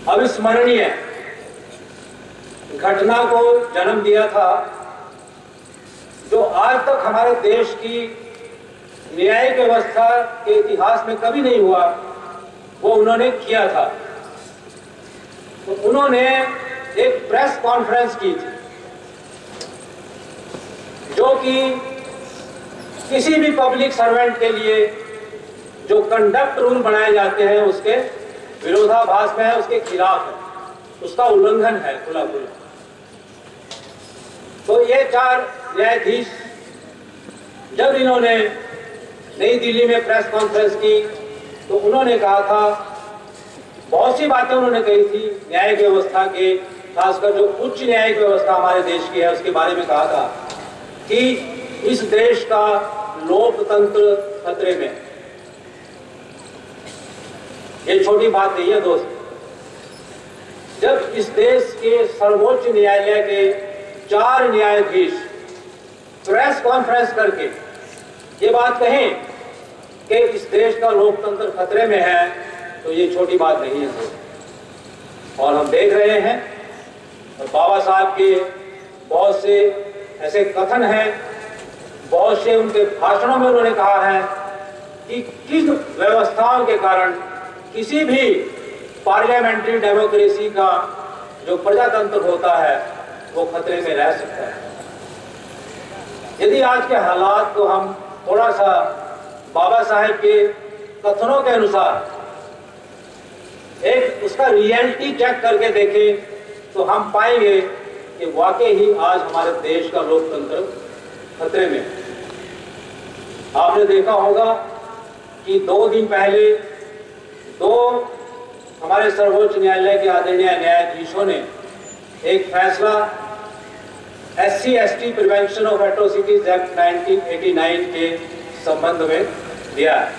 अविस्मरणीय घटना को जन्म दिया था, जो आज तक हमारे देश की न्यायिक व्यवस्था के इतिहास में कभी नहीं हुआ, वो उन्होंने किया था। तो उन्होंने एक प्रेस कॉन्फ्रेंस की थी, जो कि किसी भी पब्लिक सर्वेंट के लिए जो कंडक्ट रूल बनाए जाते हैं उसके विरोधाभास में है, उसके खिलाफ है, उसका उल्लंघन है खुला खुला। तो ये 4 न्यायाधीश जब इन्होंने नई दिल्ली में प्रेस कॉन्फ्रेंस की तो उन्होंने कहा था, बहुत सी बातें उन्होंने कही थी न्यायिक व्यवस्था के, खासकर जो उच्च न्यायिक व्यवस्था हमारे देश की है उसके बारे में कहा था कि इस देश का लोकतंत्र खतरे में। ये छोटी बात नहीं है दोस्त। जब इस देश के सर्वोच्च न्यायालय के 4 न्यायाधीश प्रेस कॉन्फ्रेंस करके ये बात कहें कि इस देश का लोकतंत्र खतरे में है, तो ये छोटी बात नहीं है दोस्त। और हम देख रहे हैं, और बाबा साहब के बहुत से ऐसे कथन हैं, बहुत से उनके भाषणों में उन्होंने कहा है कि किस व्यवस्थाओं के कारण किसी भी पार्लियामेंट्री डेमोक्रेसी का जो प्रजातंत्र होता है वो खतरे में रह सकता है। यदि आज के हालात को हम थोड़ा सा बाबा साहेब के कथनों के अनुसार एक उसका रियलिटी चेक करके देखें तो हम पाएंगे कि वाकई ही आज हमारे देश का लोकतंत्र खतरे में। आपने देखा होगा कि 2 दिन पहले 2 हमारे सर्वोच्च न्यायालय के आदरणीय न्यायाधीशों ने एक फैसला SC/ST prevention of atrocities act 1989 के संबंध में दिया है,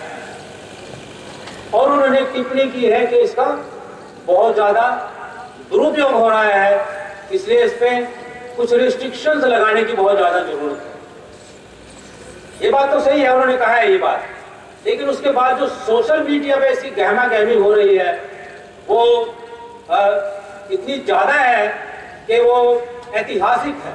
और उन्होंने टिप्पणी की है कि इसका बहुत ज्यादा दुरुपयोग हो रहा है, इसलिए इस पे कुछ रिस्ट्रिक्शंस लगाने की बहुत ज्यादा जरूरत है। ये बात तो सही है, उन्होंने कहा है ये बात, लेकिन उसके बाद जो सोशल मीडिया पे इसकी गहमा गहमी हो रही है वो इतनी ज्यादा है कि वो ऐतिहासिक है।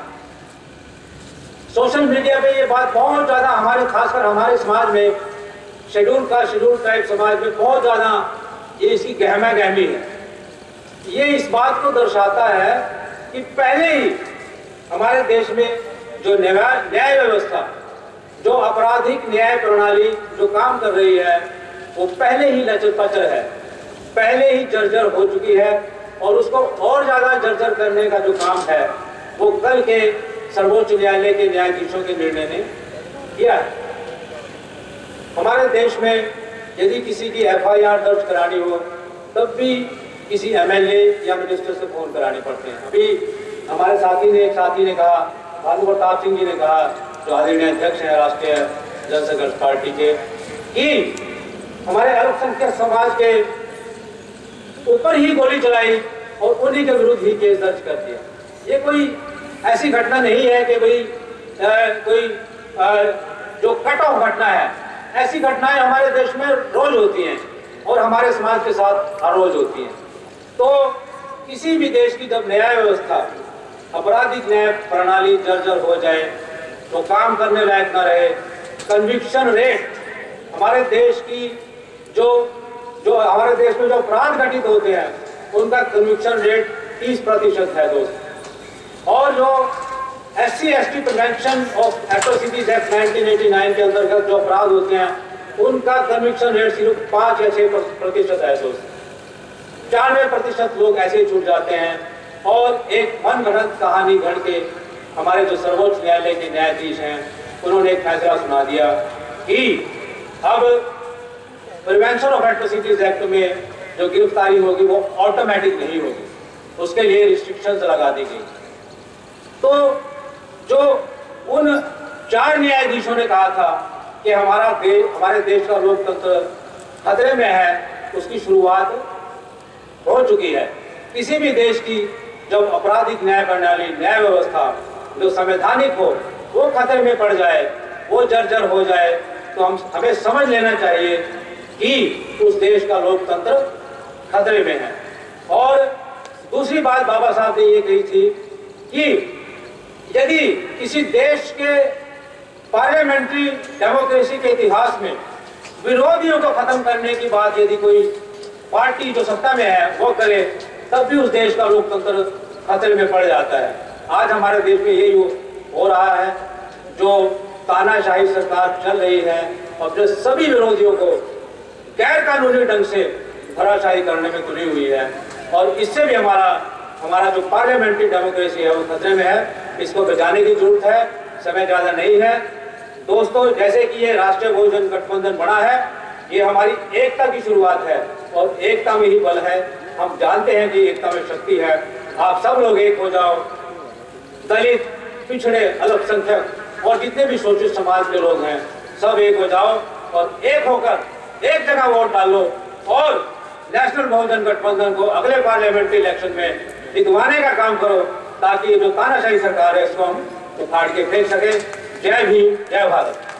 सोशल मीडिया पे ये बात बहुत ज्यादा हमारे, खासकर हमारे समाज में, शेड्यूल ट्राइब समाज में बहुत ज्यादा ये इसकी गहमा गहमी है। ये इस बात को दर्शाता है कि पहले ही हमारे देश में जो न्याय व्यवस्था, जो आपराधिक न्याय प्रणाली जो काम कर रही है वो पहले ही लचर-पचर है, पहले ही जर्जर हो चुकी है, और उसको और ज्यादा जर्जर करने का जो काम है वो कल के सर्वोच्च न्यायालय के न्यायाधीशों के निर्णय ने किया है। हमारे देश में यदि किसी की FIR दर्ज करानी हो तब भी किसी MLA या मिनिस्टर से फोन कराने पड़ते हैं। अभी हमारे एक साथी ने कहा, भानु प्रताप सिंह जी ने कहा, जो आदरणीय अध्यक्ष हैं राष्ट्रीय जनसंघर्ष पार्टी के, कि हमारे अल्पसंख्यक समाज के ऊपर ही गोली चलाई और उन्हीं के विरुद्ध ही केस दर्ज कर दिया। ये कोई ऐसी घटना नहीं है कि कोई जो कट ऑफ घटना है। ऐसी घटनाएं हमारे देश में रोज होती हैं और हमारे समाज के साथ हर रोज होती हैं। तो किसी भी देश की जब न्याय व्यवस्था, आपराधिक न्याय प्रणाली जर्जर हो जाए तो काम करने लायक न रहे, कन्विक्शन रेट हमारे देश की जो हमारे देश में जो अपराध घटित होते हैं उनका कन्विक्शन रेट 30% है दोस्त, और जो SC/ST prevention of atrocities act 1989 के अंतर्गत जो अपराध होते हैं उनका कन्विक्शन रेट सिर्फ 5 या 6% है दोस्त। 94% लोग ऐसे ही छूट जाते हैं, और एक मनगढ़ंत कहानी गढ़ के हमारे जो सर्वोच्च न्यायालय के न्यायाधीश हैं उन्होंने एक फैसला सुना दिया कि अब प्रिवेंशन ऑफ एट्रोसिटीज एक्ट में जो गिरफ्तारी होगी वो ऑटोमेटिक नहीं होगी, उसके लिए रिस्ट्रिक्शंस लगा दी गई। तो जो उन 4 न्यायाधीशों ने कहा था कि हमारे देश का लोकतंत्र खतरे में है, उसकी शुरुआत हो चुकी है। किसी भी देश की जब आपराधिक न्याय प्रणाली, न्याय व्यवस्था जो संवैधानिक हो वो खतरे में पड़ जाए, वो जर्जर हो जाए, तो हमें समझ लेना चाहिए कि उस देश का लोकतंत्र खतरे में है। और दूसरी बात बाबा साहब ने ये कही थी कि यदि किसी देश के पार्लियामेंट्री डेमोक्रेसी के इतिहास में विरोधियों को खत्म करने की बात यदि कोई पार्टी जो सत्ता में है वो करे, तब भी उस देश का लोकतंत्र खतरे में पड़ जाता है। आज हमारे देश में यही हो रहा है, जो तानाशाही सरकार चल रही है और जो सभी विरोधियों को गैर कानूनी ढंग से धराशायी करने में तुली हुई है, और इससे भी हमारा जो पार्लियामेंट्री डेमोक्रेसी है वो खतरे में है। इसको बचाने की जरूरत है, समय ज़्यादा नहीं है। दोस्तों, जैसे कि ये राष्ट्रीय बहुजन गठबंधन बना है, ये हमारी एकता की शुरुआत है और एकता में ही बल है। हम जानते हैं कि एकता में शक्ति है। आप सब लोग एक हो जाओ, दलित, पिछड़े, अल्पसंख्यक और जितने भी शोषित समाज के लोग हैं, सब एक हो जाओ और एक होकर एक जगह वोट डालो और नेशनल बहुजन गठबंधन को अगले पार्लियामेंट्री इलेक्शन में जितवाने का काम करो, ताकि ये जो तानाशाही सरकार है इसको हम उखाड़ के फेंक सके। जय भीम, जय भारत।